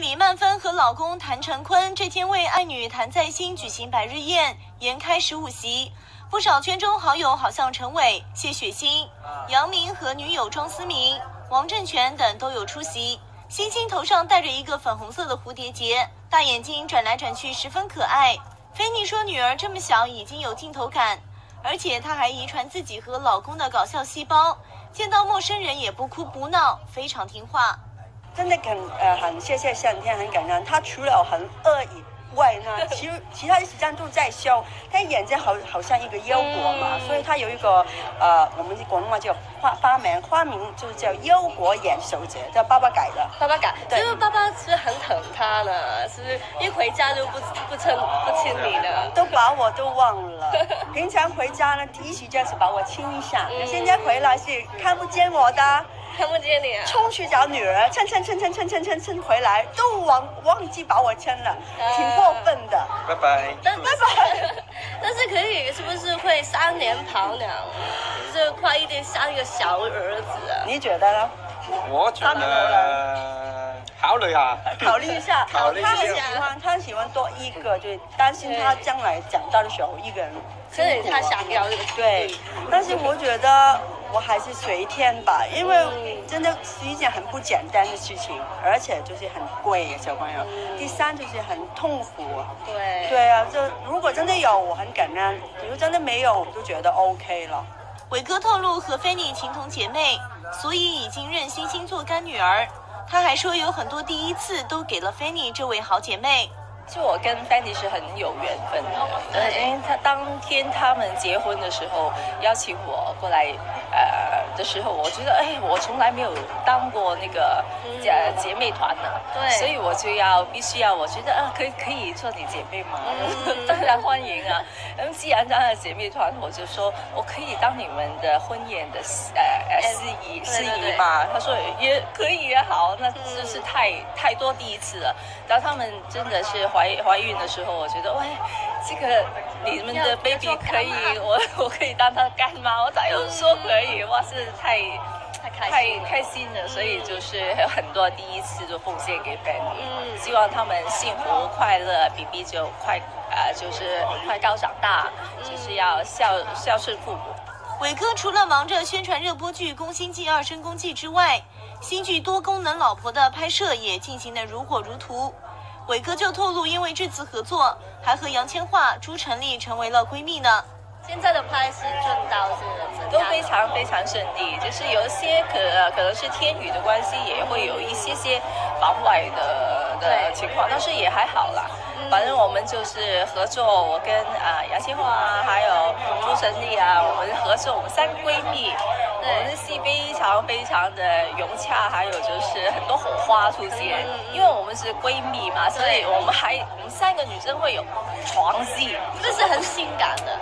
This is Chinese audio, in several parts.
李曼芬和老公谭成坤这天为爱女谭在兴举行百日宴，筵开15席。不少圈中好友好像陈伟、谢雪欣、杨明和女友庄思明、王振全等都有出席。星星头上戴着一个粉红色的蝴蝶结，大眼睛转来转去，十分可爱。菲妮说，女儿这么小已经有镜头感，而且她还遗传自己和老公的搞笑细胞，见到陌生人也不哭不闹，非常听话。 真的很谢谢上天，很感恩。他除了很恶以外呢，其他的时间都在笑。他眼睛好像一个腰果嘛，所以他有一个我们广东话叫花名就是叫腰果眼手指，叫爸爸改的。 爸爸改，因为爸爸是很疼他的，是一回家就不亲你的， 都把我都忘了。平常回家呢，第一时间是把我亲一下，现在回来是看不见我的。 看不见你啊！ 冲去找女儿，蹭回来，都忘记把我牵了，挺过分的。 拜拜， 拜拜。但是可以，是不是会3年跑两，就是快一点生一个小儿子啊？ 你觉得呢？ 我觉得考虑下， 考虑一下。 考虑一下。 他喜欢多一个，就担心他将来长大的时候一个人。 所以他想要这个对，但是我觉得我还是随天吧，因为真的是一件很不简单的事情，而且就是很贵，小朋友。第三就是很痛苦。对啊，就如果真的有，我很感恩；如果真的没有，我就觉得 OK 了。 伟哥透露和菲妮情同姐妹，所以已经认星星做干女儿。他还说有很多第一次都给了菲妮这位好姐妹。 就我跟Fanny是很有缘分的，因为当天他们结婚的时候邀请我过来，的时候，我觉得我从来没有当过那个姐妹团呢， 对， 所以我就必须要，我觉得可以做你姐妹吗？当然欢迎啊。既然当了姐妹团，我就说我可以当你们的婚宴的司仪嘛。他说也可以也好，那就是太多第一次了。然后他们真的是怀孕的时候，我觉得这个你们的 baby 可以，我可以当他干妈，我早有说可以，哇，是太开心了，所以就是有很多第一次就奉献给 Fanny，希望他们幸福快乐 ，BB 就就是快高长大，就是要孝顺父母。 伟哥除了忙着宣传热播剧《宫心计2深宫计》之外，新剧《多功能老婆》的拍摄也进行得如火如荼。伟哥就透露，因为这次合作，还和杨千嬅、朱晨丽成为了闺蜜呢。 现在的拍摄顺道是都非常非常顺利，就是有一些可能是天雨的关系，也会有一些防外的情况，但是也还好啦。反正我们就是合作，我跟杨千嬅还有朱晨丽我们合作，我们3个闺蜜，我们的戏非常非常的融洽，还有就是很多火花出现，因为我们是闺蜜嘛，所以我们3个女生会有床戏， 这是很性感的。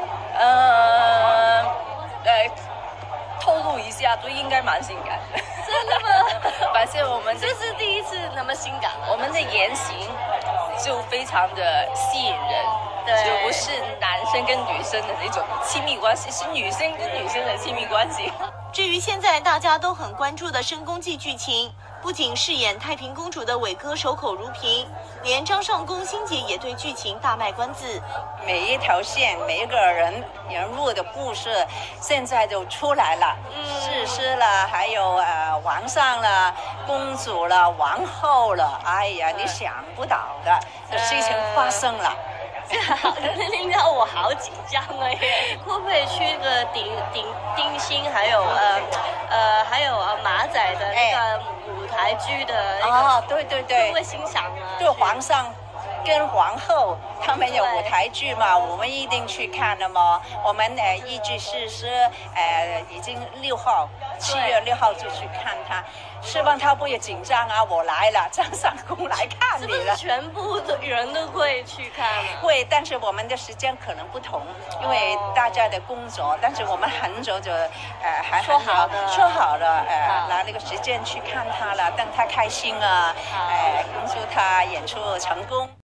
透露一下，都应该蛮性感的。 真的吗？ 反正我们这是第一次那么性感了。 我们的言行就非常的吸引人，就不是男生跟女生的那种亲密关系，是女生跟女生的亲密关系。 至于现在大家都很关注的《深宫计》剧情，不仅饰演太平公主的伟哥守口如瓶，连张尚宫欣姐也对剧情大卖关子。 每一条线，每一个人物的故事，现在就出来了。诗诗了，还有皇上了，公主了，王后了，哎呀，你想不到的事情发生了。 令到我好紧张了耶！会不会去个丁心，还有马仔的那个舞台剧的那个？ 对， 会不会欣赏呢？ 对，皇上跟皇后他们有舞台剧嘛，我们一定去看的嘛。我们一直是已经7月6号就去看他，希望他不会紧张我来了，张尚宫来看你了。 是不是全部的人都会去看呢？ 会，但是我们的时间可能不同，因为大家的工作，但是我们很早就还说好了拿那个时间去看他了，让他开心恭祝他演出成功。